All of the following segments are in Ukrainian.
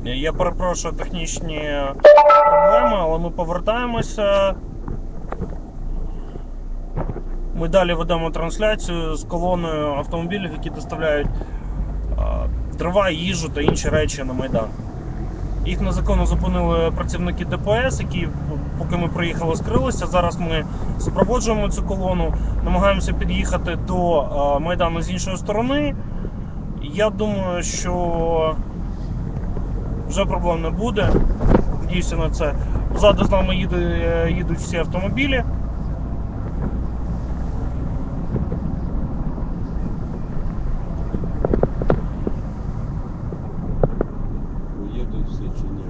Я перепрошую технічні проблеми, але ми повертаємося. Ми далі ведемо трансляцію з колоною автомобілів, які доставляють дрова, їжу та інші речі на Майдан. Їх незаконно зупинили працівники ДПС, які, поки ми приїхали, скрилися. Зараз ми супроводжуємо цю колону, намагаємося під'їхати до Майдану з іншої сторони. Я думаю, що вже проблем не буде. Надіюся на це. Ззаду з нами їдуть всі автомобілі. Уїдуть всі чи ні?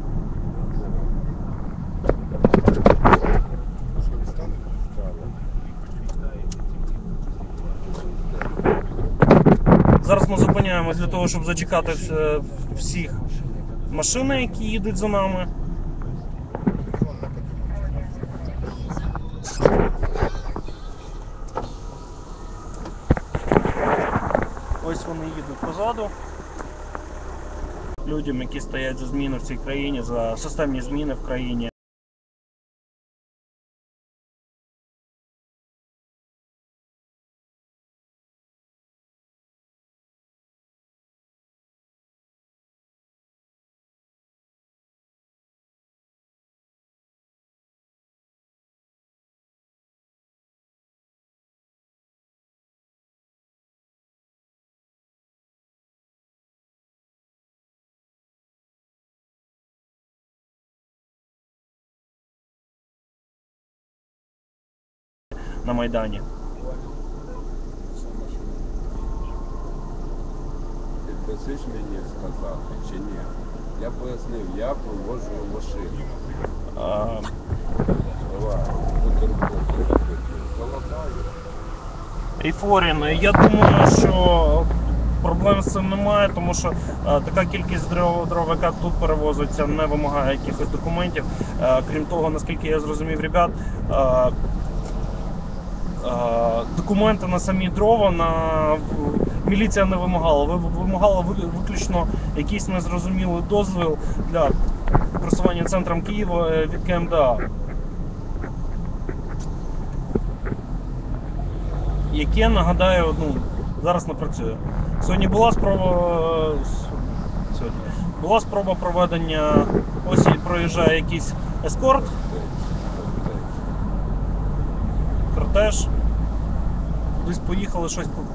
Зараз ми зупиняємось для того, щоб зачекати всіх машин, які їдуть за нами. Ось вони їдуть позаду. Людям, які стоять за зміни в цій країні, за системні зміни в країні. На Майдані. Ти просиш мені сказати чи ні? Я пояснив, я проводжу машину. Давай, бутерброд. Голодаю. Ейфорін, я думаю, що проблем з цим немає, тому що така кількість дров, яка тут перевозиться, не вимагає якихось документів. Крім того, наскільки я зрозумів, ребят, документи на самі дрова міліція не вимагала. Вимагала виключно якийсь незрозумілий дозвіл для просування центром Києва від КМДА, яке, нагадаю, зараз не працює. Сьогодні була спроба проведення, ось проїжджає якийсь ескорт, кортеж, кудись поїхали,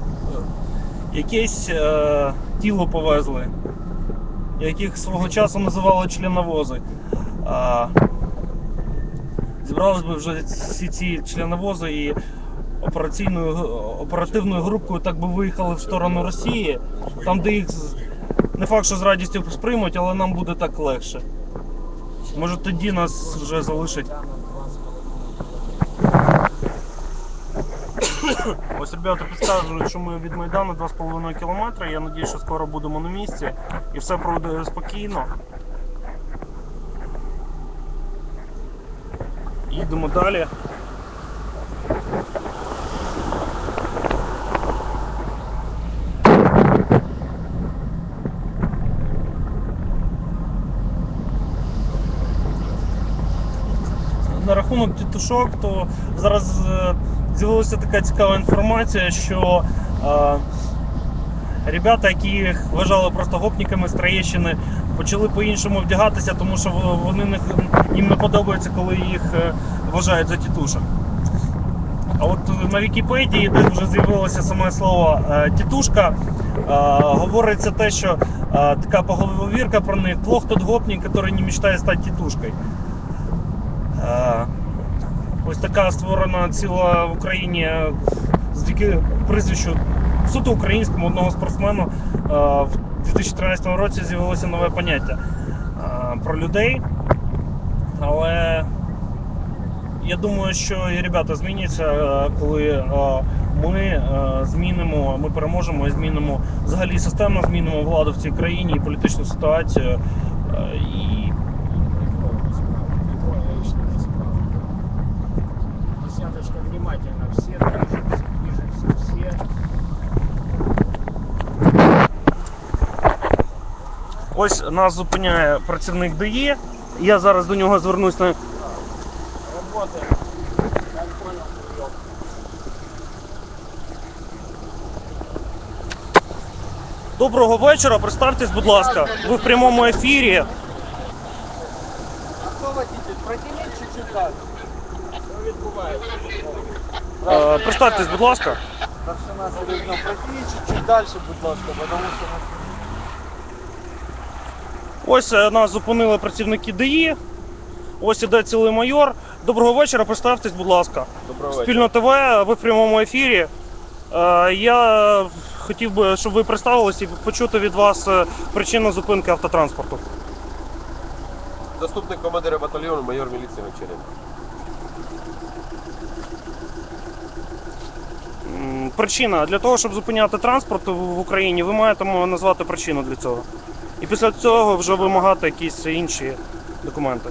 якесь тіло повезли, яких свого часу називали членовози. Зібрались би вже всі ці членовози і оперативною групкою так би виїхали в сторону Росії, там де їх не факт, що з радістю сприймуть, але нам буде так легше. Може тоді нас вже залишать. Ось ребята підказують, що ми від Майдану 2,5 кілометри. Я сподіваюся, що скоро будемо на місці і все пройде спокійно. Їдемо далі. На рахунок тітушок, то зараз з'явилася така цікава інформація, що ребята, які їх вважали просто гопниками з Троєщини, почали по-іншому вдягатися, тому що їм не подобається, коли їх вважають за тітушок. А от на Вікіпедії, де вже з'явилося саме слово тітушка, говориться те, що така поговірка про них: плох тот гопник, який не мечтає стати тітушкою. Ось така створена ціла в Україні завдяки прізвищу суто українському одного спортсмена. В 2013 році з'явилося нове поняття про людей. Але я думаю, що і ребята зміняться, коли ми переможемо і змінимо взагалі системно, змінимо владу в цій країні і політичну ситуацію. Внимательно все движемся, все. Ось нас зупиняє працівник ДАІ. Я зараз до нього звернусь на... Работает. Я понял, прием. Доброго вечора, представтесь, будь ласка. Ви в прямому ефірі. А кто водитель? Протяните чуть-чуть дальше. Что відбувається? Представтесь, будь ласка. Старшина Середно, протяните чуть-чуть дальше, будь ласка, потому что... Ось нас зупинили працівники ДАІ. Ось іде цілий майор. Доброго вечора, представтесь, будь ласка. Доброго вечора. Спільно ТВ, ви в прямому ефірі. Я хотів би, щоб ви представилися і почути від вас причину зупинки автотранспорту. Заступник командира батальйону, майор міліції Гончаренко. Причина. Для того, щоб зупиняти транспорт в Україні, ви маєте назвати причину для цього. І після цього вже вимагати якісь інші документи.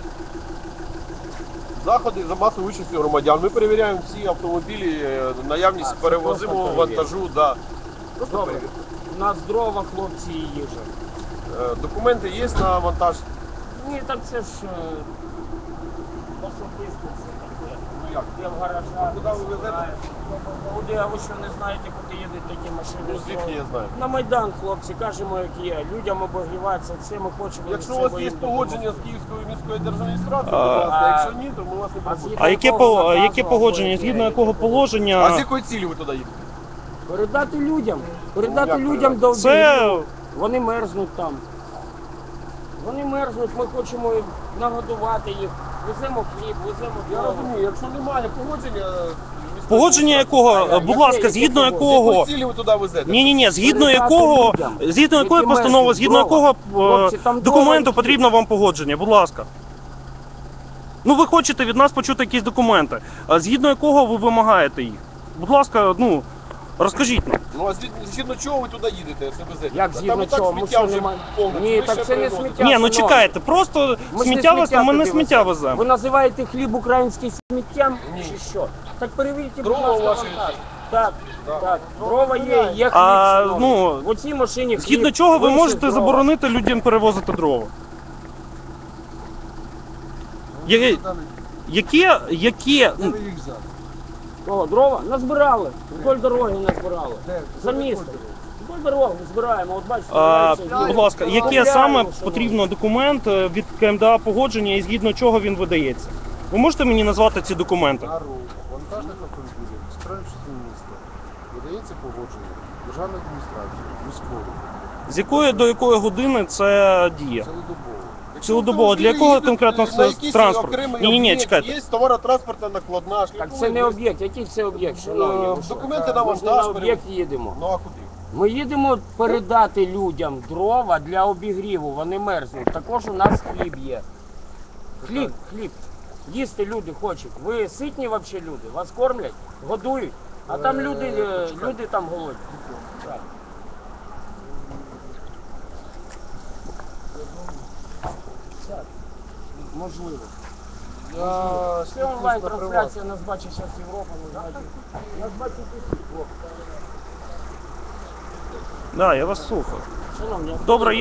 Заходи за масовою участю громадян. Ми перевіряємо всі автомобілі, наявність це перевозимого просто вантажу. Да. Просто Добре. перевірка. У нас дрова, хлопці, і їжа. Документи є на вантаж. Ні, так це ж особисто все таке. Ну як? Де в гаражах. Куди ви везете? Куди, а ви що не знаєте, куди їдуть такі машини? Ну, звідки я знаю? На Майдан, хлопці, кажемо, як є. Людям обогріватися, все ми хочемо. Якщо все у вас бо є їм погодження з допомогти. Київською міською держадміністрацією, будь ласка, А, якщо ні, то ми вас не а пропустимо. А яке, Якого яке наказу погодження? або Згідно яке? якого А з положення? якої цілі ви туди їдете? Передати людям. Передати як людям передати? до Це обігріву. Вони мерзнуть там. Вони мерзнуть, ми хочемо нагодувати їх. Веземо хліб, веземо Я дрова. розумію, якщо немає погодження... погодження якого, будь ласка, згідно З якого... якої цілі ви туди везете? Ні, згідно Передати якого, людям, згідно якої які постанови, мерзнуть, згідно дрова. якого Хлопці, там документу дрова потрібно вам погодження, будь ласка. Ну ви хочете від нас почути якісь документи, а згідно якого ви вимагаєте їх. Будь ласка, ну, розкажіть нам. Ну а згідно чого ви туди їдете, якщо везете? Як Там згідно і так чого? Ми сміття що, вже немає? повне. Ні, Ви так ще це не перевозите. сміття. Ні, ну шановні. чекайте, просто Ми ж не сміття веземо, ми не туди сміття веземо. веземо. Ви називаєте хліб українським сміттям? Ні. Чи що? Так перевірте, будь Дрова ласка, ваші. вантаж. Так, Так. так. Дрова є, є хліб. А, шановні. ну, в оцій машині хліб. Згідно чого ви вище можете дрова. заборонити людям перевозити дрова? Які, О, дрова? Назбирали. Вдоль дороги назбирали. За місто. Вдоль дороги збираємо. От бачите, збирається. будь ласка, які Купляємо, саме шановні. потрібно документ від КМДА погодження і згідно чого він видається? Ви можете мені назвати ці документи? На рух вантажних автомобілів з транспорту міста видається погодження державної адміністрації, міської, З якої до якої години це діє? цілодобово. Цілодобово. Для якого конкретно транспорту? Ні, чекайте. Є товаротранспортна накладна, Так це не об'єкт. Який це об'єкт, шановні? Ви що? Документи на Ми ж не вантаж. на об'єкт їдемо. Ну а куди? Ми їдемо передати людям дрова для обігріву, вони мерзнуть. Також у нас хліб є. Хліб. Їсти люди хочуть. Ви ситні взагалі люди? Вас кормлять, годують, а там люди там голодні. Так. Так, можливо. Це онлайн-трансляція, нас бачить зараз Європа, нас бачить усі. Да, я вас слухаю. Шановні, Добре,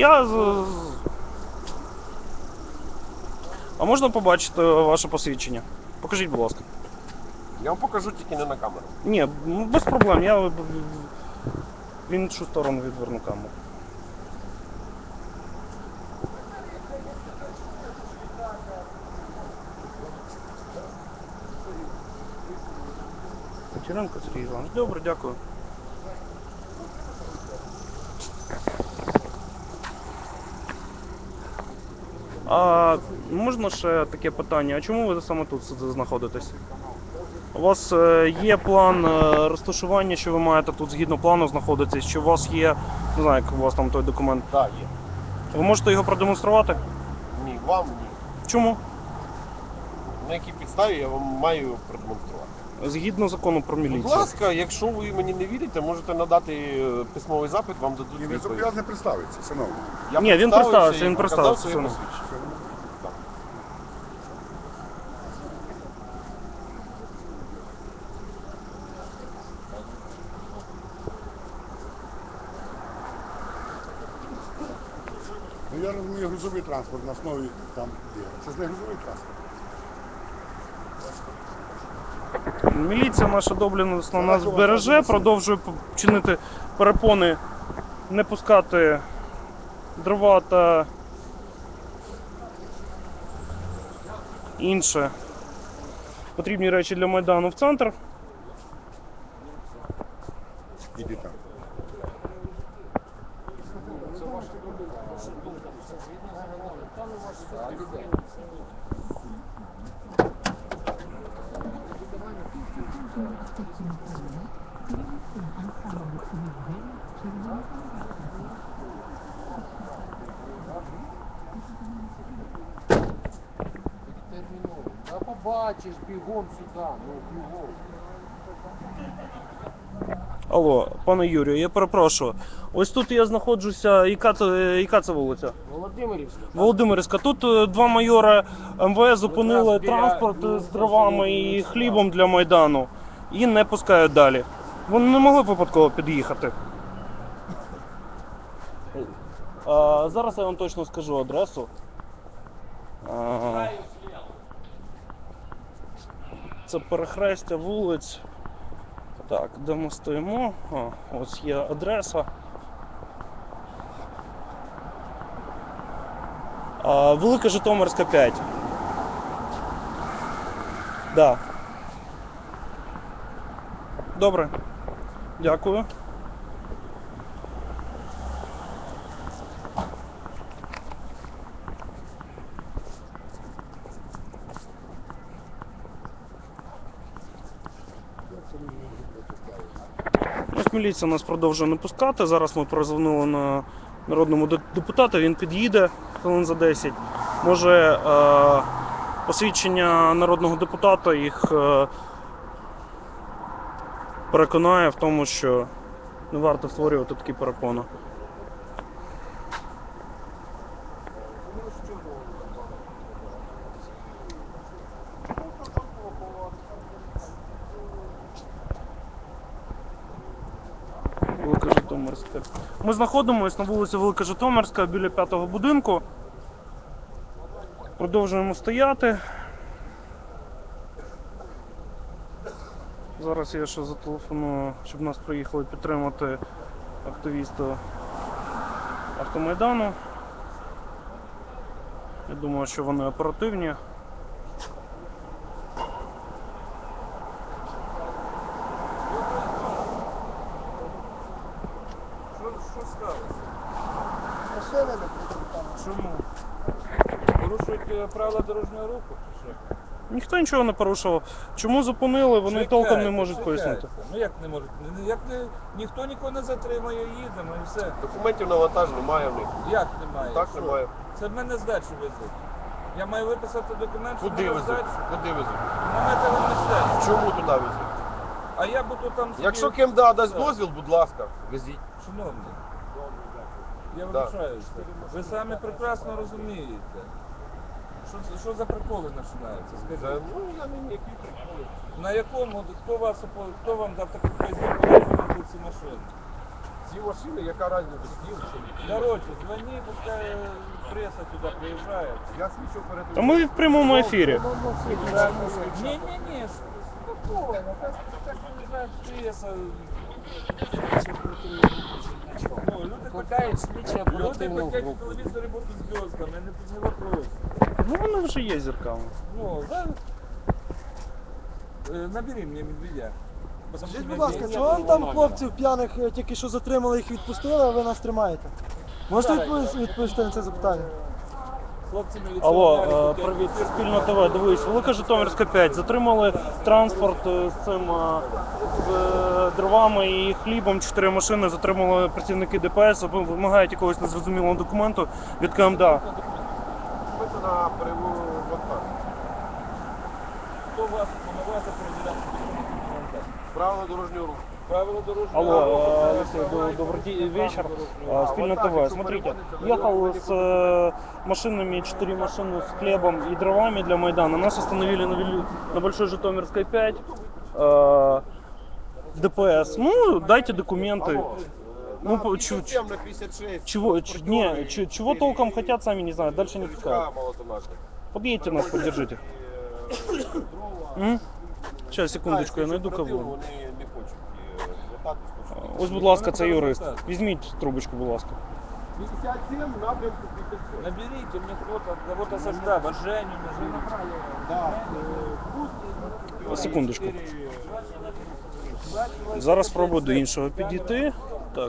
А можна побачити ваше посвідчення? Покажіть, будь ласка. Я вам покажу тільки не на камеру. Ні, без проблем. Я в іншу сторону відверну камеру. Гончаренко Сергій Іванович. Добре, дякую. А можна ще таке питання? А чому ви саме тут знаходитесь? У вас є план розташування, що ви маєте тут згідно плану знаходитись? Чи у вас є, не знаю, як у вас там той документ? Так, є. Ви можете його продемонструвати? Ні, вам ні. Чому? На якій підставі я вам маю продемонструвати. Згідно закону про Будь міліцію. ласка, якщо ви мені не вірите, можете надати письмовий запит, вам дадуть І ви відповідь. зобов'язані представитися, шановні. Я Ні, він представився, він показав представився, своє шановний. посвідчення. Так. Ну я розумію, грузовий транспорт на основі там є. Це ж не грузовий транспорт. Міліція наша доблесна нас береже, продовжує чинити перепони, не пускати дрова та інше потрібні речі для Майдану в центр. Іди там. Та побачиш, бігом сюди, ну бігом. Алло, пане Юрію, я перепрошую. Ось тут я знаходжуся, яка це вулиця? Володимирівська. Володимирська. Тут два майора МВС зупинили Якраз біля транспорт з дровами і хлібом для Майдану і не пускають далі. Вони не могли випадково під'їхати. Зараз я вам точно скажу адресу. Це перехрестя вулиць. Так, де ми стоїмо? Ось є адреса. Велика Житомирська 5. Да. Добре. Дякую. Ось міліція нас продовжує не пускати. Зараз ми перезвонили на народному депутату, він під'їде хвилин за 10. Може посвідчення народного депутата їх переконає в тому, що не варто створювати такі перепони. Велика Житомирська. Ми знаходимося на вулиці Велика Житомирська біля 5-го будинку. Продовжуємо стояти. Зараз я ще зателефоную, щоб нас приїхали підтримати активісти Автомайдану. Я думаю, що вони оперативні. Що сталося? Машини не прикріпали. Чому? Порушують правила дорожнього руху? Чи що? Ніхто нічого не порушував. Чому зупинили, вони толком не можуть пояснити. Ну як не можуть? Ніхто нікого не затримує, їдемо і все. Документів на вантаж немає в них. Як немає? Так Що? немає. Це в мене здачу везуть. Я маю виписати документ, що Куди мене везуть? здачу. Куди везуть? На металомістечко. Чому туди везуть? А я буду там собі... Якщо КМДА дасть дозвіл, будь ласка, везіть. Шановний, я Да. вибачаюся. Ви самі прекрасно розумієте. Що за приколи починаються? Скажіть. Ну, я не які приколи. На якому, хто вам дав таку вказівку ці машини? Ці машини, яка разниця, стіл чи не? Короче, звони, пускай преса туди приїжджає. Я свідчу перед... Та ми в прямому ефірі. Не, спокойно, так приїжджає преса. Ну, люди Викликають слідчі люди оперативну хотять групу. в телевізорі бути зв'язками, не вопрос. Ну вони вже є зірками. Ну, да. Набери мені медведя. Скажіть, будь ласка, чого вам там хлопців п'яних тільки що затримали, їх відпустили, а ви нас тримаєте? Можете відповісти на це запитання? Хлопці Алло, привіт, спільно ТВ, дивись, Велика Житомирська 5. Затримали транспорт з цим з дровами і хлібом, 4 машини, затримали працівники ДПС, вимагають якогось незрозумілого документу від КМДА. Ми на переву вантаж. Хто вас повноважив перевіряти документи? Правила дорожнього руху. Правила дорожнього Алло, руху. Алексей, добрый вечер. Спильно ТВ. Смотрите, ехал с машинами, 4 машины с хлебом и дровами для Майдана. Нас остановили на Большой Житомирской 5. ДПС. Ну, дайте документы. Ну, на по- 57, на 56. Чего толком хотят, сами не знают, дальше не пускают. Молотонаша. Подъедьте нас, поддержите. Сейчас, секундочку, я найду кого. Вони не хочуть звертатись. Ось, будь ласка, це юрист. Візьміть трубочку, будь ласка. 57, напрямку 57. Наберите мне кто-то, кого-то со штаба, Женю, Секундочку. Зараз спробую до іншого підійти. Так.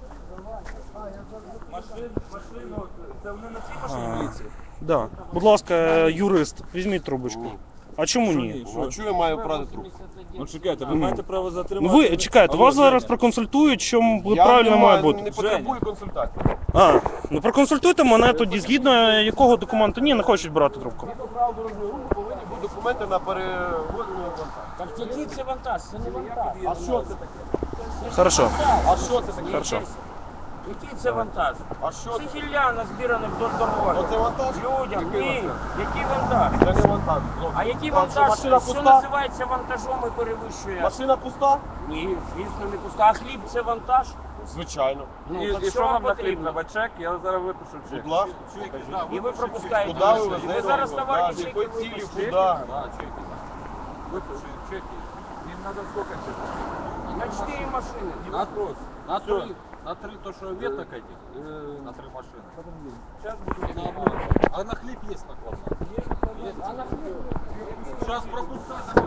Машину, це вони на цій машині їздять? Да. Будь ласка, юрист, візьміть трубочку. А чому ні? А чого я маю брати трубку? Ну чекайте, ви маєте право Ну затримати. ви чекайте, вас Алло, зараз Женя. проконсультують, що правильно має бути. не потребую консультації. А, ну проконсультуйте мене тоді, згідно якого документу. Ні, не хочуть брати трубку. Згідно правил дорожнього руху повинні бути документи на перевозення вантажу. Так який це вантаж? Це не вантаж. А що це таке? Хорошо. А що це таке? Хорошо. Який це вантаж? А що Це це? гілля назбиране вдоль дороги. Оце вантаж? Людям, Який ні. вантаж? Який вантаж? Це не вантаж. А який Там що, вантаж, машина що пуста? називається вантажом і перевищує? Машина пуста? Ні, звісно, не пуста. А хліб це вантаж? Звичайно. Ну, так І що вам на хліб? потрібно? На чек? Я зараз випишу чек. Будь ласка. І ви пропускаєте. Куди ви машину. везете? Ви зараз його? товарні Да, з чеки якої цілі, випишете. куди? Выпиши чеки. Им надо сколько чеков? На 4 машини. Не вопрос. На Всё. три. На три, то что веток этих, на три машины. Сейчас буду. На одну. А на хлеб есть накладная? А на хліб? Сейчас пропускать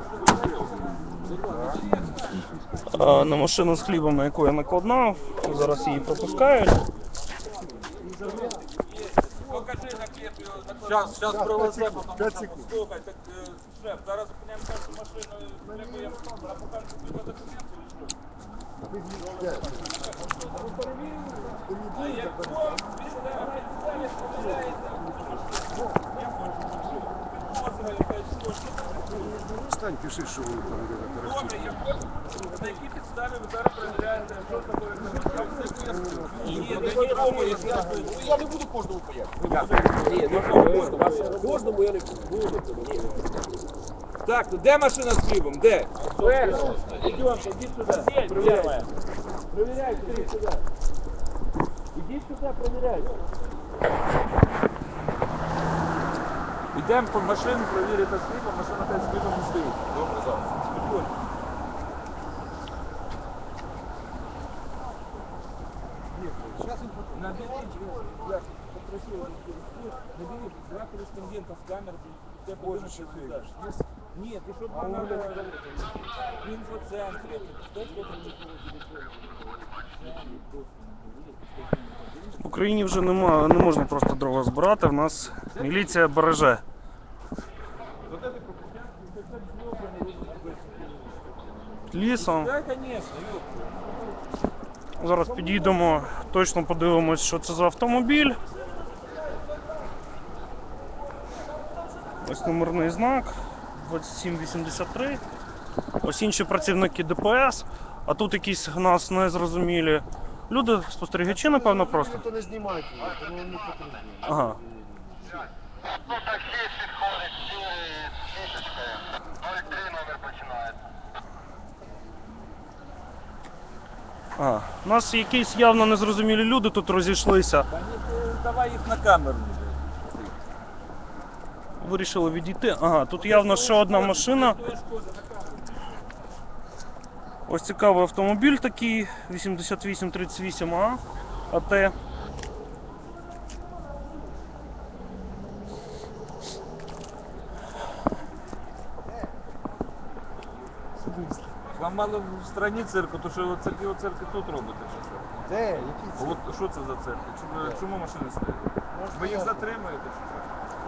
На машину з хлібом, на яку я накладнав. Зараз її пропускають. Покажи на хлеб. Сейчас провозим. Слухай, так, шеф, зараз зупиняємо першу машину, требуємо, а покажемо тобі документи чи що? А якщо після організації помиляється, Стань, пиши, що ви там добре, на якій підставі ви зараз перевіряєте, що таке організація? Ні, ви нікому, якщо Я не буду кожному пояснювати. Кожному я не буду. Так, ну де машина з хлібом? Де? Перше. Идемте, иди сюда. Проверяй. Проверяйте, иди сюда. Иди сюда, проверяйте. Йдемо по машину, провірити з хлібом, машина теж з хлібом не стоїть. Добре, зараз. Спокійно. Наберите, я попросил, наберите 2 корреспондента с камер, все подумают, что ты дашь. Нет, и чтобы она в инфоцентре. В Україні вже не можна просто дрова збирати, в нас міліція береже. Лісом. Да, конечно, Зараз підійдемо, точно подивимось, що це за автомобіль. Ось номерний знак 2783. Ось інші працівники ДПС. А тут якісь в нас незрозумілі люди, спостерігачі, напевно, просто. То не знімайте, тому не потрібно. Ага. Ну, таксі підходить сіточкою. 03 номер починається. Ага. У нас якісь явно незрозумілі люди тут розійшлися. давай їх на камеру. Вирішили відійти. Ага, тут явно ще одна машина. Ось цікавий автомобіль такий, 8838А АТ. Вам мало в страні цирку, то що цирки тут робите чи що? Де? Який це? От що це за цирки? Чому машини стоять? Ви їх затримуєте чи що?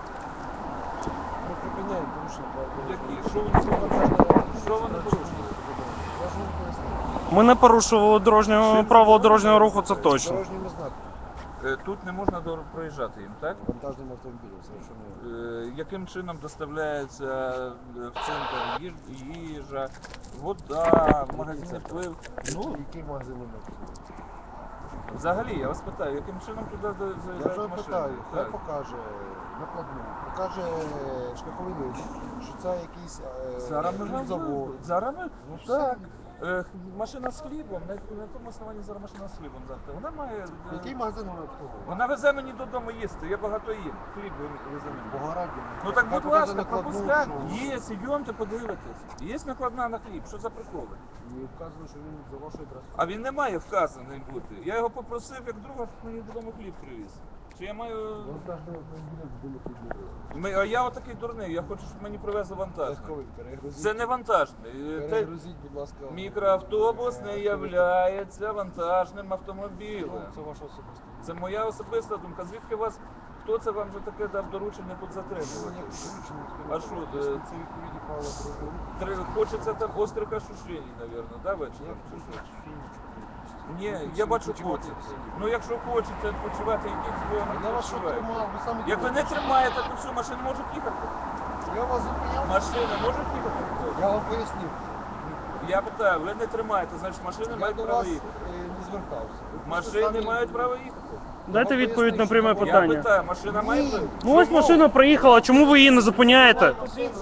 Ми припиняємо порушення правил. Які? Що вони порушили? Я ж вам поясню. Ми не порушували правила дорожнього руху, це точно. Дорожніми знаками. Тут не можна проїжджати їм, так? Вантажним автомобілем, совершенно. Яким чином доставляється в центр їжа, вода, магазин пив? Ну, Який магазин номер? взагалі, я вас питаю, яким чином туди Я вже заїжджають машини? питаю, хай Так. покаже накладну, покаже шляховий лист, що це якийсь Зараз ми завод. Зараз ми? Ну, Так. Машина з хлібом, на якому основанні зараз машина з хлібом завтра? Вона має. Який магазин вона обслуговує? Вона везе мені додому їсти, я багато їм. Хліб везе мені. Богораді. Ну так, будь Покажи ласка, накладну, пропускайте. що- Є, йдемте подивитись. Є накладна на хліб, що за приколи? І вказано, що він за вашою адресою. А він не має вказаний бути. Я його попросив, як друга, щоб мені додому хліб привіз. Що я маю. Ну, так, ну, автомобілем з дому хліб. А я отакий дурний, я хочу, щоб мені привезли вантажний. Військовий, перегрузіть. Це не вантажний. Перегрузіть, будь ласка. Мікроавтобус не являється вантажним автомобілем. Ну, це ваша особиста. Це моя особиста думка. Звідки вас, хто це вам вже таке дав доручення тут затримувати? А що, Це відповідні правила дорожнього руху. Хочеться там острих ощущень, мабуть, да, вечором? Чи що? Ні, я бачу хочеться. Ну якщо хочеться відпочивати, йдіть А своєму я вас що відпочивайте. тримав, ви самі Як ви не тримаєте, то що, машини можуть їхати? Я вас зупиняв. Машини можуть їхати? Я вам пояснив. Я питаю, ви не тримаєте, значить машини Я мають до право вас їхати. не звертався. Ви Машини самі- мають право їхати. Дайте відповідь на пряме Я питання. питаю, машина має право? Ну ось машина проїхала, чому ви її не зупиняєте?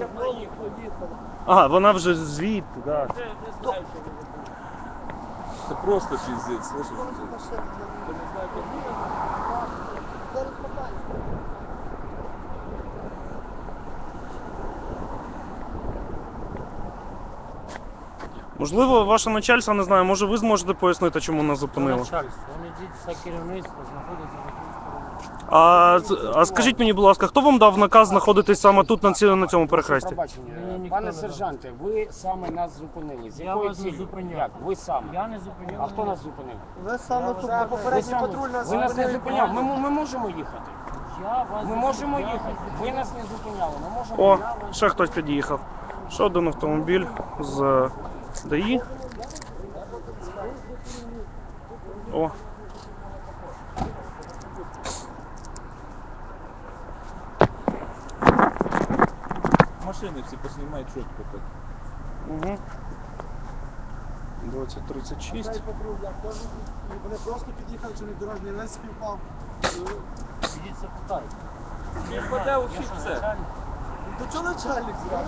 Ага, вона вже звідти, так. Да. Це просто піздець, слышиш? Можливо, ваше начальство, не знаю, може ви зможете пояснити, чому нас зупинило? Начальство, вони дійсно керівництво знаходиться на тій стороні. А скажіть мені, будь ласка, хто вам дав наказ знаходитись саме тут, на цьому перехресті? Пробачення, пане сержанте, ви саме нас зупинили. З якою вас не ціллю? зупиняв. Як? Ви саме. Я не зупиняв. А хто нас зупинив? Ви саме тут на Ви попередній саме. патруль нас Ви нас не зупинили. зупиняв. Ми можемо їхати. Ми можемо їхати. Ви нас не зупиняли. Ми можемо О, їхати. ще хтось під'їхав. Ще один автомобіль з ДАІ. О. Машини всі поснімають чітко так. Угу. 2036. Вони просто під'їхали, чи не дорожній лес співпав. Ідіть запитайте. Він впаде у всіх все. До чого начальник зразу?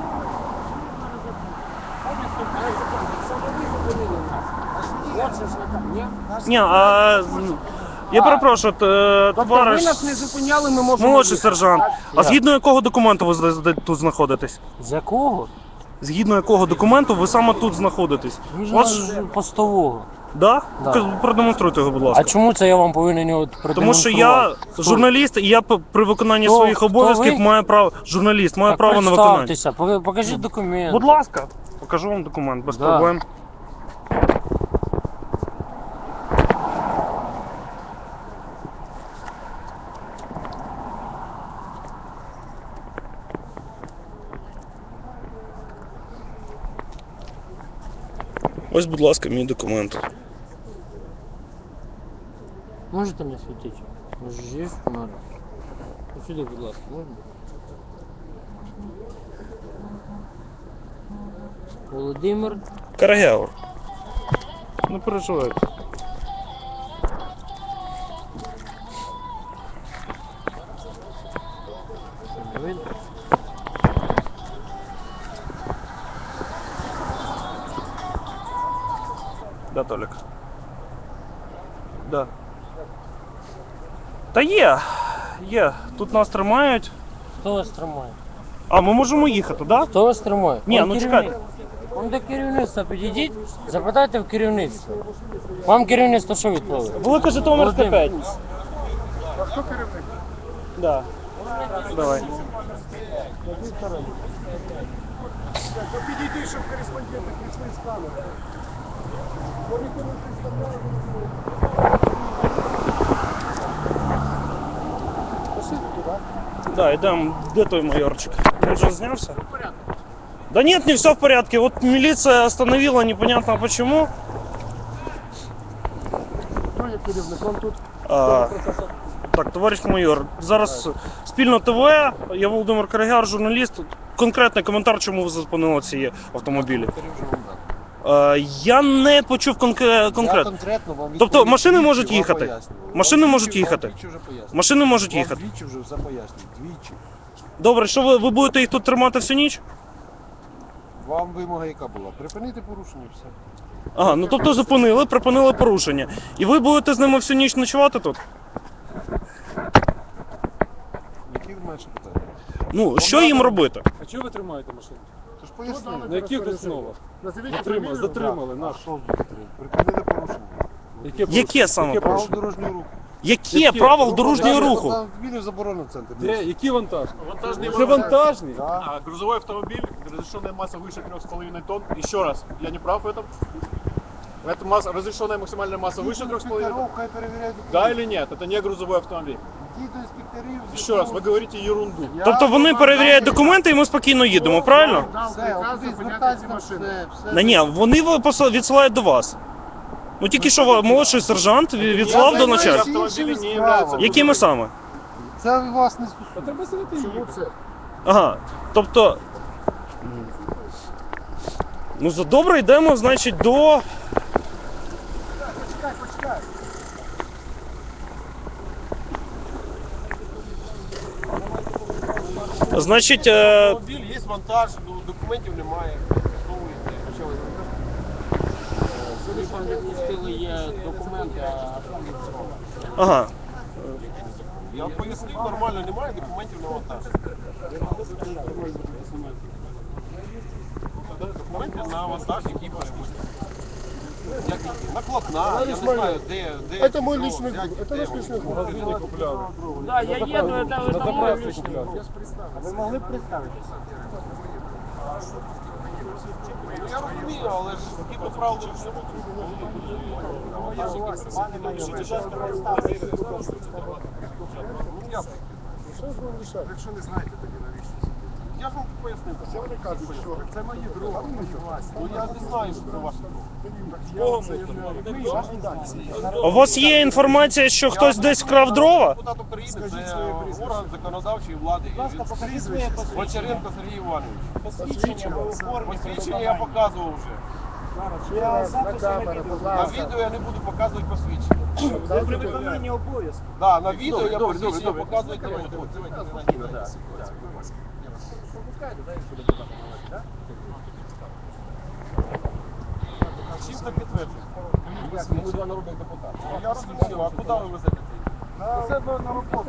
От же ж ви там, ні? Ні, я перепрошую, Тобто ви товариш нас не зупиняли, ми можемо молодший їхати. сержант. Так? А згідно якого документу ви тут знаходитесь? З якого? Згідно якого документу ви саме тут знаходитесь? Постового. Да? Да. Продемонструйте його, будь ласка. А чому це я вам повинен його продемонструвати? Тому що я журналіст, і я при виконанні Хто- своїх хто обов'язків ви? маю право. Журналіст, маю Так право на виконання. представтеся, покажіть документ. Будь ласка, покажу вам документ, без Да. проблем. Ось, будь ласка, мій документ. Можете мені світити? Може ж є фонарик? Сюди, будь ласка, можна? Володимир. Карагяур. Не переживайте. Видно? Да, Толік. Да. Та є. Тут нас тримають. Хто вас тримає? А, ми можемо їхати, да? Хто вас тримає? Ні, Вам ну керівник. чекайте. Вам до керівництва підійдіть, запитайте в керівництва. Вам керівництво що відповідає? Велика Житомирська Володимир. 5. А хто керівник? Да. Давай. Підійди, щоб кореспонденти прийшли з камери. Вони коли представляють. Пошли туди. Да, йдемо. Де той майорчик? Він вже знявся? Да нет, не все в порядке. Вот милиция остановила, непонятно почему. Хто є керівником тут? Так, товариш майор, зараз спільно ТВ, я Володимир Карагяр, журналіст. Конкретний коментар, чому ви зупинили ці автомобілі. Я не почув Я конкретно. конкретно вам Тобто відповідь машини двічі можуть вам їхати? пояснював. Машини Вам можуть двічі, їхати? вам двічі вже пояснював. Машини можуть Вам їхати. двічі вже все пояснюю. Двічі. Добре, що ви будете їх тут тримати всю ніч? Вам вимога яка була? Припинити порушення і все. Ага, ну тобто зупинили, припинили порушення. І ви будете з ними всю ніч ночувати тут? Які в мене ще питання? Ну, що їм робити? А чого ви тримаєте машину? Тож пояснили. На яких основах? Затримали нас. Що припинили порушення? Яке саме Правил порушення? дорожнього руху. Яке правил дорожнього руху? Автомобілів заборонено в центрі. Де? Які вантажні? Вантажный Це вантажні? Да. грузовой автомобиль, разрешенная масса выше 3,5 тонн. Еще раз, я не прав в этом? Это разрешенная максимальная масса выше 3,5 тонн? Хай перевіряють Да документи. или нет? Это не грузовой автомобиль. Йдіть до інспекторів. Еще раз, вы говорите ерунду. Тобто вони перевіряють документи і ми спокійно їдемо, правильно? Все, куди звертайтеся на все. Да ні, вони відсилають до вас. Ну тільки що молодший сержант відсилав до начальства. Автомобили не являются... Якими саме? Це вас не стосується. Та треба сидіти і їхати. Ага, тобто. Ну, добре, йдемо, значить, до. Значить, Автомобіль, є вантаж, документів немає. Сюди там відпустили, є документи, а там нічого. ага. Я пояснив, нормально, немає документів на вантаж. Документи на вантаж, які перевозять. Накладна, я не знаю, де. Це мой личний взяти, друг. Це де наш вони. личний друг. Магазині купляли. Да, я їду, это мой личный. Ви могли б представитися? Ну, я розумію, але ж згідно правил дорожнього Якщо не знаєте, тоді навіщо? Я ж вам пояснив. Це вони кажуть, що це мої друга, мої власні. Ну я не знаю, що це ваше. У вас є інформація, що хтось десь вкрав дрова? Депутат України це орган законодавчої влади. Гончаренко Сергій Іванович. Посвідчення я показував вже. На камеру, будь На ласка. відео я не буду показувати посвідчення. Це при виконанні обов'язку. Да, на відео я посвідчення показувати не буду. Чисто підтверджую. Ми два народних депутати. Я розумію, а куди ви везете цей? Це на роботу.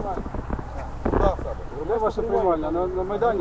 Де ваша приймальня? На Майдані?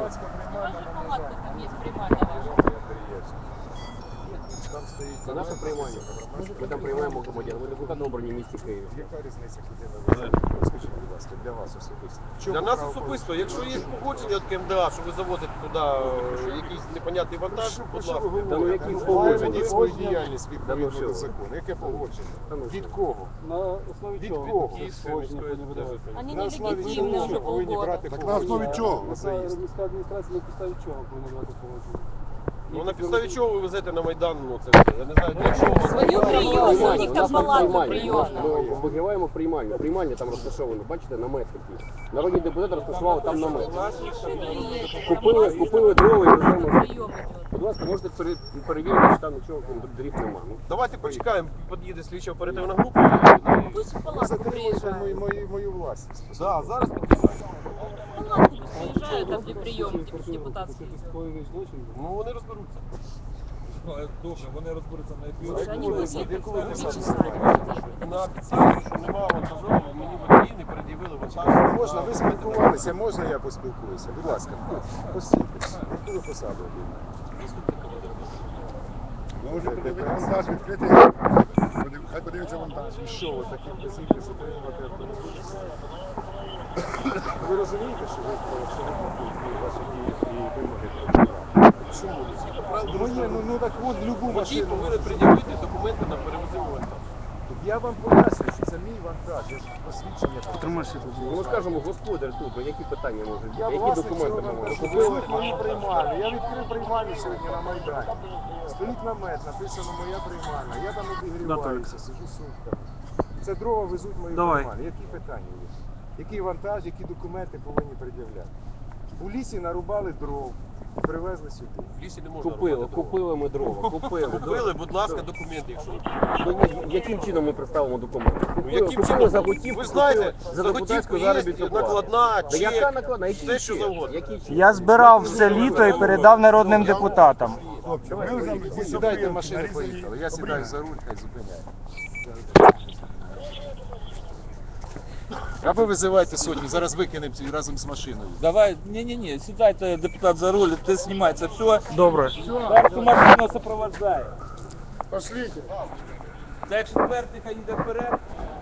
Це наша приймальня. Ми там приймаємо громадян. Ми депутати обрані в місті Києві. Яка різниця, куди ви везете? Скажіть, будь ласка, для вас особисто. Для нас особисто, якщо є погодження від КМДА, що ви завозите туди якийсь непонятний вантаж, будь ласка. Та ну які Погодження погодження? свою діяльність відповідно що? до закону. Яке погодження? ну Від кого? На основі Від чого? кого? Київської міської держави. Они На основі нелегитимны уже чого повинні полгода. брати Так на основі чого? Заїзд. Міська адміністрація на підставі чого повинна давати погодження? Ну на підставі чого ви везете на Майдан, ну це я не знаю для чого. Свою приемную, у них там палатка Ми приемная. вигріваємо приймальню. Приймальня там розташовано, бачите, намет такий. Народні депутати розташували там намет. Купили дрова і веземо. Прием идет. Будь ласка, можете перевірити, що там нічого доріг немає. Давайте почекаємо, під'їде слідча оперативна група. Пусть в палатку приезжают. Мою власність. Да, зараз під'їжджають. В палатку пусть приезжают, там где приемники депутатские. Скоєний злочин. Ну вони розберуться. Добре, вони розберуться на Слушай, они высыпят Яку ви 3 писали? часа. На підставі, що немає вантажу, мені водії не пред'явили вантаж. Можна, ви спілкувалися, можна я поспілкуюся? Будь ласка, посідьтесь. Яку ви посаду обіймаєте? Може, вантаж відкритий. Хай подивиться вантаж. І що, ось таких безвіків затримувати автомобіль? Ви розумієте, що ви ваші дії і вимоги? Чому? Ну так от, любу Водій машину. повинен пред'явити документи на перевозимий вантаж. Я вам пояснюю, що це мій вантаж, я ж посвідчення. Ну, ми скажемо, господар тут, які питання можуть бути, Я які власник документи цього ми можемо вантажу. купити. Везуть мою приймальню. Я відкрив приймальню сьогодні на Майдані. Стоїть намет, написано моя приймальня. Я там обігріваюся, сижу сутками. Це дрова везуть мою приймальню. Які питання є? Який вантаж, які документи повинні пред'являти? У лісі нарубали дров. Привезли сюди. В лісі не можна Купили, рубати дрова. купили ми дрова, купили. Купили, будь ласка, документи, якщо ви. Ну, яким чином ми представимо документи? Яким Купили чином? за готівку, Ви знаєте, купили за за готівку депутатську є заробітну плату. накладна, Та яка чек, накладна? Який все, що чек? завгодно. Який чек? Я збирав все літо і передав народним депутатам. Ви сідайте в машину, поїхали. Я сідаю за руль, хай зупиняє. Або визивайте сотню, зараз викинемо разом з машиною. Давай, не-не-не, сідайте, депутат, за руль, ти знімай це все. Добре. Першу машину супроводжає. Пошлите. Та як четвертий хай йде вперед.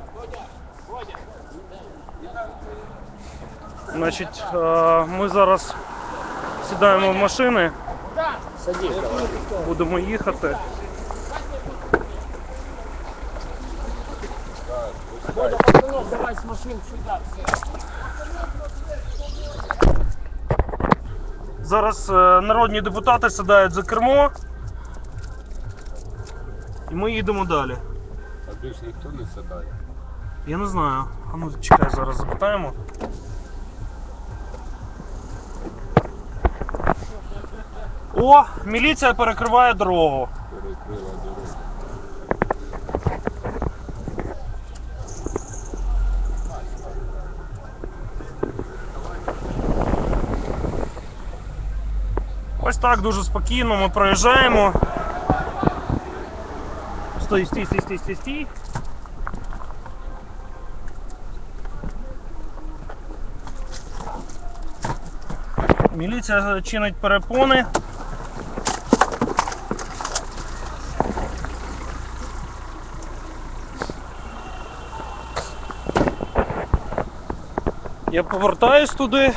Значить, ми зараз сідаємо в машини, будемо їхати. Давай з машин сюди. Зараз народні депутати сідають за кермо і ми їдемо далі. А більш ніхто не сідає. Я не знаю. А ну чекай, зараз запитаємо. О, міліція перекриває дорогу. Перекрила дорогу. Ось так дуже спокійно ми проїжджаємо. Стій, стій, стій, стій, стій, стій. Міліція чинить перепони. Я повертаюсь туди.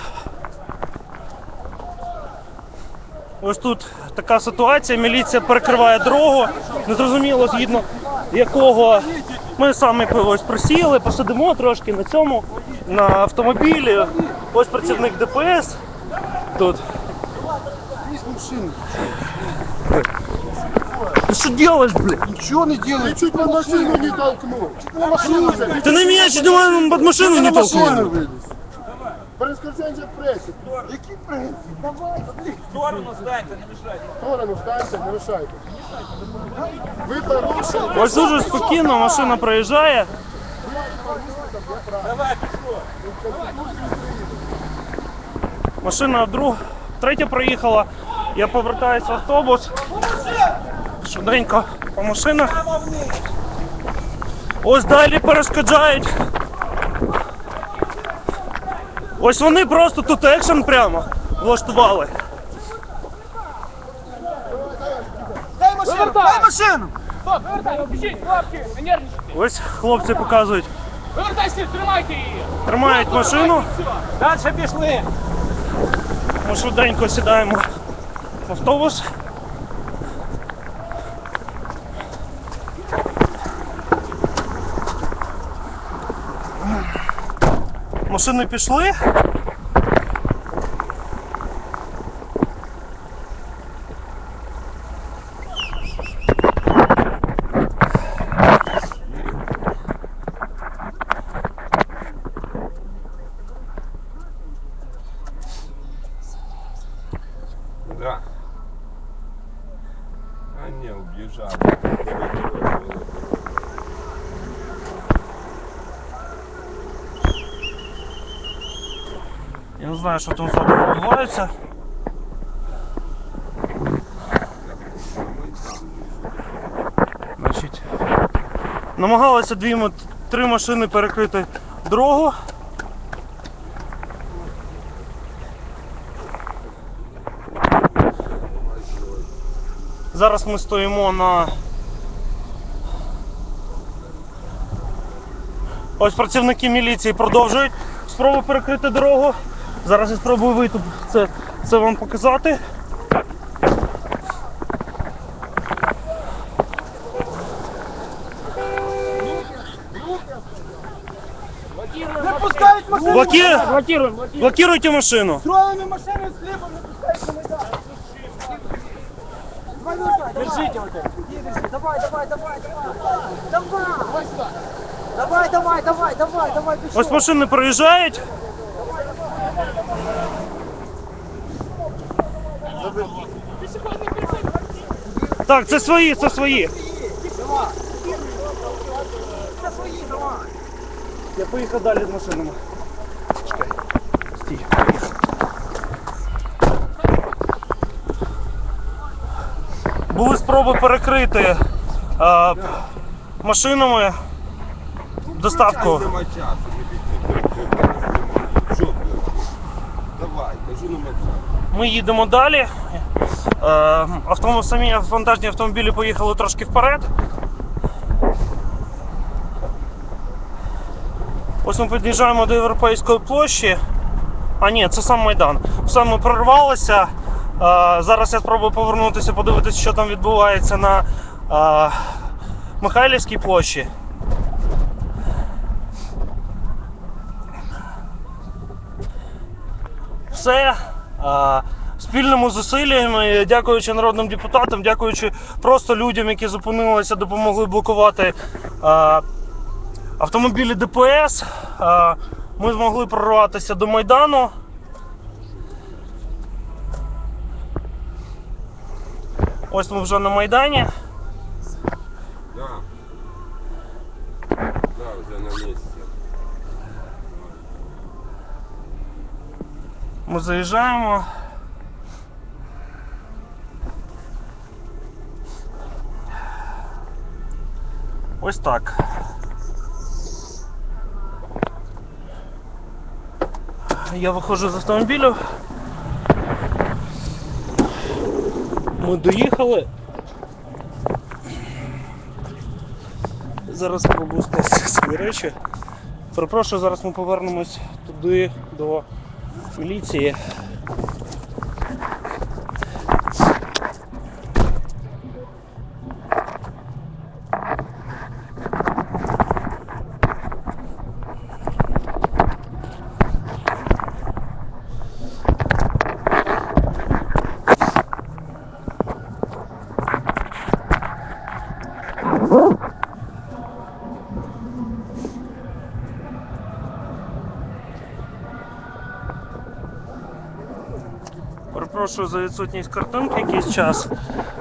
Ось тут така ситуація, міліція перекриває дорогу, незрозуміло згідно якого ми самі ось присіли, посидимо трошки на цьому, на автомобілі. Ось працівник ДПС тут. Ты что делаешь, блядь? Ничего не делай, чуть на машину не толкнул. Чуть на машину залез. Ты на меня чуть под машину не толкнул. Перескочення пресі. Який пресі? Давай, В сторону станьте, не мішайте. в сторону встаньте, не мешайте. Ви порушили. Ось дуже спокійно машина проїжджає. Давай, пішло. Машина третя проїхала. Я повертаюся в автобус. Швиденько по машинах. Ось далі перешкоджають. Ось вони просто тут екшен прямо влаштували. Дай машину! Дай машину! Стоп, біжіть, хлопці, не нервничайте. Ось хлопці показують. Вивертайся, тримайте її. Тримають машину. Дальше пішли. Ми швиденько сідаємо в автобус. Машини пішли. Да. А не, убежали. Я не знаю, що там ззаду відбувається. Значить, намагалися 2-3 машини перекрити дорогу. Зараз ми стоїмо на... Ось працівники міліції продовжують спробу перекрити дорогу. Зараз я спробую вийти це вам показати. Не пускають машину! Блокируйте машину. Строєні машини з хлібом не пускають на Майдан. Давай, давай, держите вот это. Давай, давай, давай, давай. Давай, давай, давай, давай, давай, пішов. Ось машини проїжджають. Так, це свої, це свої. Я поїхав далі з машинами. Чекай. Стій. Були спроби перекрити машинами доставку. Нема часу, що ти? Давай, кажу, нема часу. Ми їдемо далі. Самі вантажні автомобілі поїхали трошки вперед. Ось ми під'їжджаємо до Європейської площі. А ні, це сам Майдан. Все, ми прорвалися. Зараз я спробую повернутися, подивитися, що там відбувається на Михайлівській площі. Все. Спільними зусиллями, дякуючи народним депутатам, дякуючи просто людям, які зупинилися, допомогли блокувати автомобілі ДПС, ми змогли прорватися до Майдану. Ось ми вже на Майдані. Да. Да, вже на місці. Ми заїжджаємо. Ось так. Я виходжу з автомобілю. Ми доїхали. Зараз спробую скласти свої речі. Перепрошую, зараз ми повернемось туди, до міліції. Перепрошую за відсутність картинки якийсь час.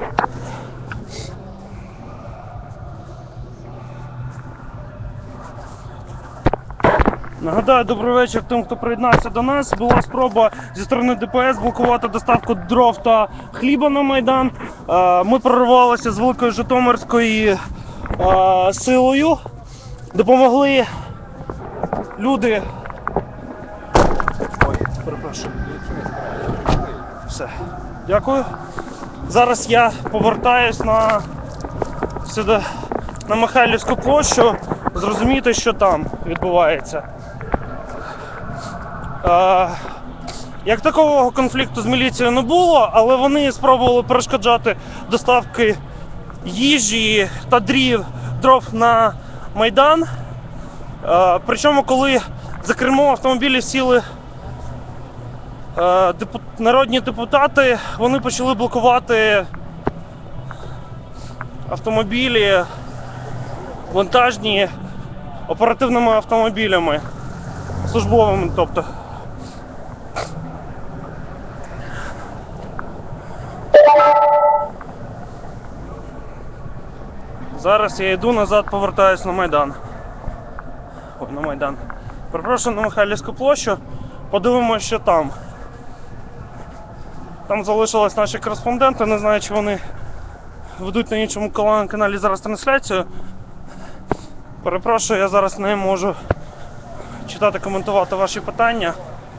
Нагадаю, добрий вечір тим, хто приєднався до нас. Була спроба зі сторони ДПС блокувати доставку дров та хліба на Майдан. Ми прорвалися з Великої Житомирської силою. Допомогли люди. Ой, перепрошую. Все. Дякую. Зараз я повертаюсь сюди, на Михайлівську площу, зрозуміти, що там відбувається. Як такого конфлікту з міліцією не було, але вони спробували перешкоджати доставки їжі та дров на Майдан. Причому, коли за кермо автомобілів сіли народні депутати, вони почали блокувати автомобілі вантажні оперативними автомобілями, службовими, тобто. Зараз я йду назад, повертаюсь на Майдан. Ой, на Майдан. Перепрошую, на Михайлівську площу. Подивимося, що там. Там залишились наші кореспонденти, не знаю, чи вони ведуть на іншому каналі зараз трансляцію. Перепрошую, я зараз не можу читати, коментувати ваші питання.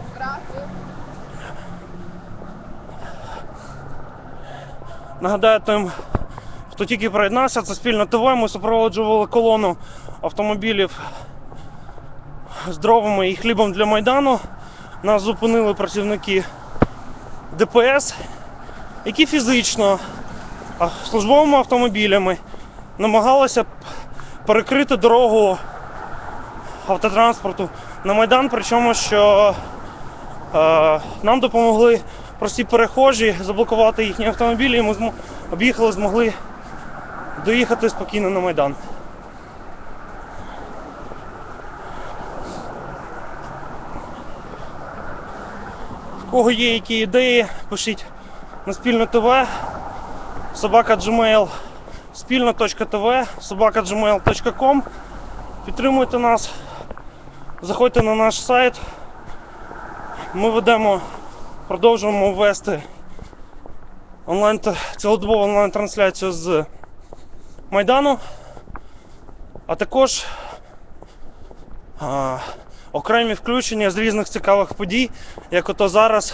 Нагадаю тим, хто тільки приєднався, це спільне ТВ, ми супроводжували колону автомобілів з дровами і хлібом для Майдану. Нас зупинили працівники ДПС, які фізично службовими автомобілями намагалися перекрити дорогу автотранспорту на Майдан, причому що нам допомогли прості перехожі заблокувати їхні автомобілі, і ми об'їхали, змогли доїхати спокійно на Майдан. В кого є які ідеї, пишіть на спільне ТВ, @gmail, спільно.тв, @gmail.com. Підтримуйте нас, заходьте на наш сайт. Ми продовжуємо вести цілодобову онлайн-трансляцію з Майдану, а також окремі включення з різних цікавих подій, як ото зараз.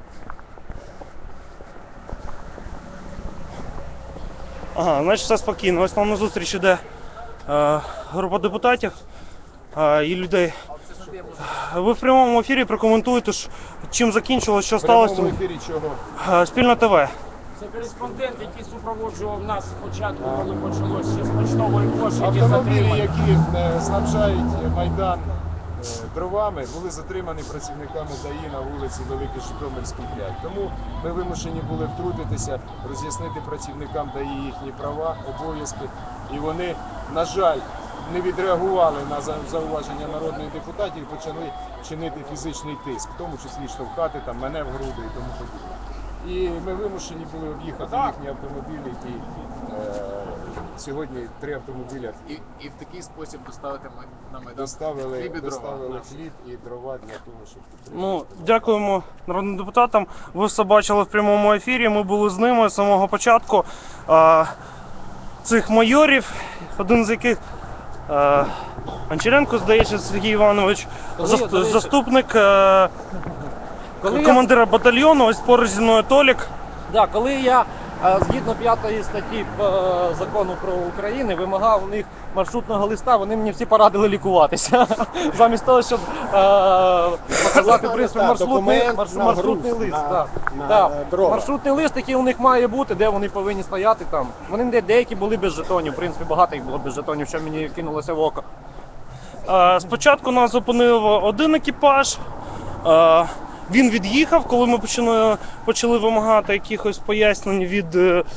Значить все спокійно. Ось нам на зустріч іде група депутатів і людей. Ви в прямому ефірі прокоментуєте, чим закінчилось, що сталося. В прямому ефірі чого? Спільно ТВ. Це кореспондент, який супроводжував нас спочатку, коли почалося ще з почтової площаді Автомобілі, затримання. які снабжають Майдан дровами, були затримані працівниками ДАІ на вулиці Великій Житомирській 5. Тому ми вимушені були втрутитися, роз'яснити працівникам ДАІ їхні права, обов'язки. І вони, на жаль, не відреагували на зауваження народних депутатів і почали чинити фізичний тиск, в тому числі штовхати мене в груди і тому подібне. І ми вимушені були об'їхати їхні автомобілі, і сьогодні 3 автомобіля І в такий спосіб доставити на Майдан доставили хліб і дрова. хліб і дрова для того, щоб підтримати. Дякуємо народним депутатам. Ви все бачили в прямому ефірі. Ми були з ними з самого початку. Цих майорів, один з яких Анчаренко, здається, Сергій Іванович, заступник командира батальйону, ось поруч зі мною Толік. Да, коли я згідно 5 статті закону про Україну вимагав у них маршрутного листа, вони мені всі порадили лікуватися. Замість того, щоб показати принцип маршрутний лист. Маршрутний лист, який у них має бути, де вони повинні стояти там. Вони деякі були без жетонів, в принципі, багато їх було без жетонів, що мені кинулося в око. Спочатку нас зупинив один екіпаж. Він від'їхав, коли ми почали вимагати якихось пояснень від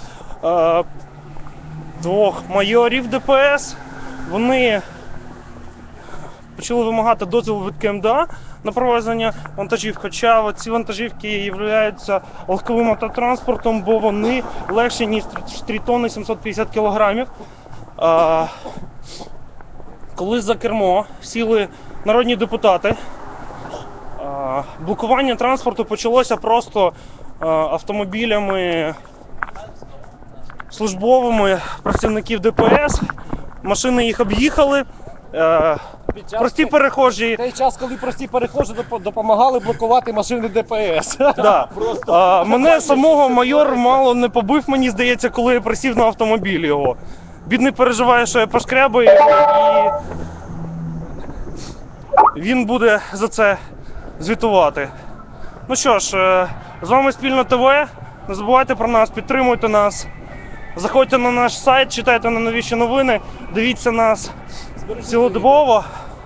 2 майорів ДПС. Вони почали вимагати дозвіл від КМДА на провезення вантажів, хоча ці вантажівки являються легковим автотранспортом, бо вони легші, ніж 3 тонни 750 кілограмів. Коли за кермо сіли народні депутати, блокування транспорту почалося просто автомобілями службовими працівників ДПС. Машини їх об'їхали. Прості перехожі. В той час, коли прості перехожі допомагали блокувати машини ДПС. Да. Мене самого майор мало не побив, мені здається, коли я присів на автомобіль його. Бідний переживає, що я пошкрябаю, і він буде за це звітувати. Ну що ж, з вами Спільно ТВ. Не забувайте про нас, підтримуйте нас. Заходьте на наш сайт, читайте найновіші новини, дивіться нас цілодобово.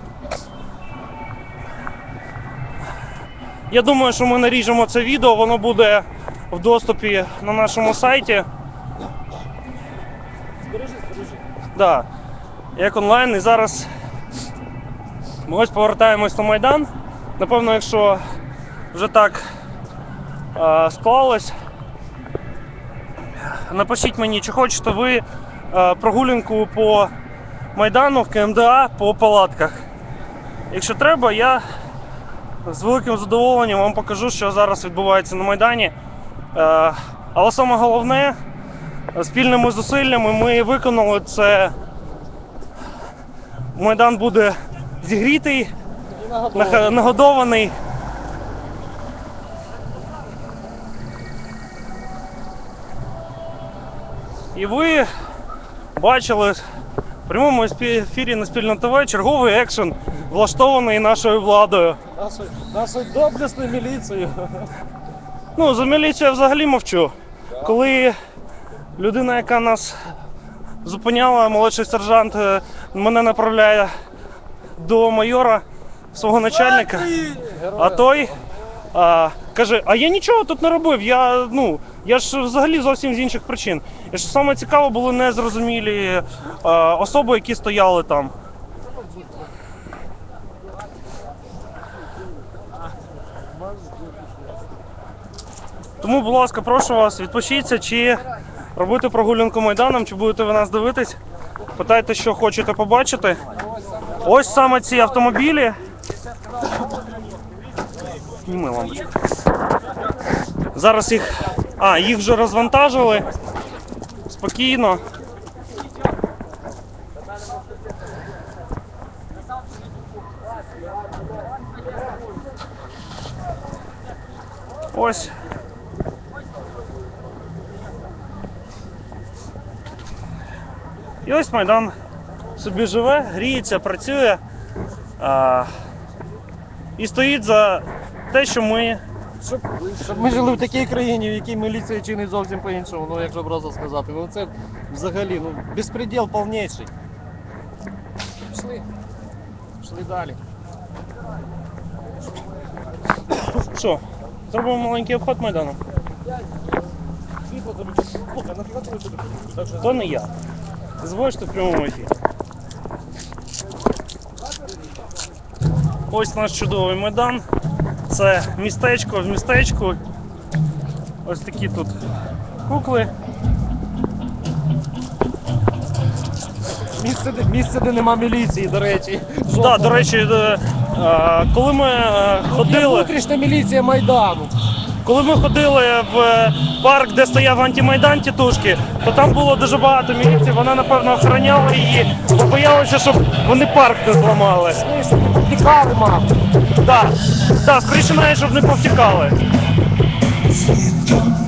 Я думаю, що ми наріжемо це відео, воно буде в доступі на нашому сайті. Збережи. Да. Як онлайн. І зараз ми ось повертаємось на Майдан. Напевно, якщо вже так склалось, напишіть мені, чи хочете ви прогулянку по Майдану в КМДА по палатках. Якщо треба, я з великим задоволенням вам покажу, що зараз відбувається на Майдані. Але саме головне, спільними зусиллями ми виконали це. Майдан буде зігрітий, нагодований. І ви бачили в прямому ефірі на Спільно ТВ черговий екшен, влаштований нашою владою. Нашою доблесною міліцією. Ну, за міліцію я взагалі мовчу. Коли людина, яка нас зупиняла, молодший сержант, мене направляє до майора, свого начальника, а той каже, а я нічого тут не робив, я ж взагалі зовсім з інших причин. І що саме цікаво, були незрозумілі особи, які стояли там. Тому, будь ласка, прошу вас, відпишіться, чи робити прогулянку Майданом, чи будете ви нас дивитись. Питайте, що хочете побачити. Ось саме ці автомобілі. Зніми лампочку. Зараз їх вже розвантажили. Спокійно. Ось. І ось Майдан собі живе, гріється, працює і стоїть за те, що ми... Щоб ми жили в такій країні, в якій міліція чинить зовсім по-іншому, ну якщо просто сказати. Ну це взагалі, безпреділ повніший. Пішли далі. Що, зробимо маленький обход Майдану? То не я. Зважте в прямому ефірі. Ось наш чудовий Майдан. Це містечко в містечку. Ось такі тут кукли. Місце, де нема міліції, до речі. Так, до речі, коли ми ходили... Внутрішня міліція Майдану. Коли ми ходили в парк, де стояв антимайдан тітушки, то там було дуже багато міліції, вона, напевно, охороняла її, бо боялися, щоб вони парк не зламали. Втікали, мабуть. Так, скоріше навіть, щоб не повтікали.